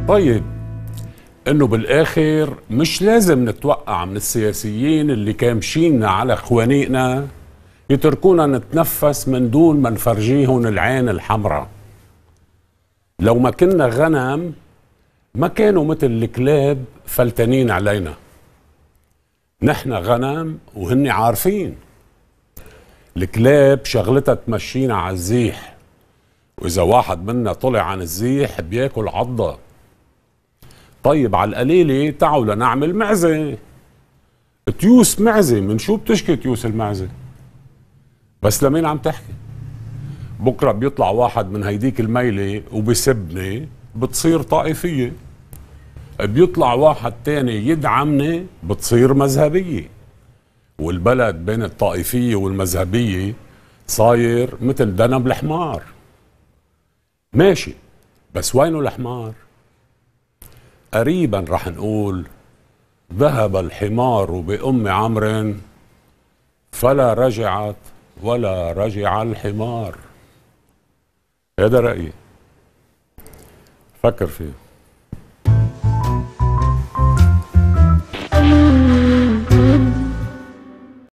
طيب، انه بالاخر مش لازم نتوقع من السياسيين اللي كامشيننا على خوانيقنا يتركونا نتنفس من دون ما نفرجيهم العين الحمراء. لو ما كنا غنم ما كانوا مثل الكلاب فلتانين علينا. نحن غنم وهن عارفين. الكلاب شغلتها تمشينا على الزيح، واذا واحد منا طلع عن الزيح بياكل عضة. طيب على القليلة تعالوا لنعمل معزة، تيوس معزة. من شو بتشكي تيوس المعزة؟ بس لمين عم تحكي؟ بكرة بيطلع واحد من هيديك الميلة وبسبني بتصير طائفية، بيطلع واحد تاني يدعمني بتصير مذهبية، والبلد بين الطائفية والمذهبية صاير مثل دنب الحمار. ماشي، بس وينه الحمار؟ قريبا رح نقول ذهب الحمار بأم عمرو فلا رجعت ولا رجع الحمار. هذا رأيي، فكر فيه.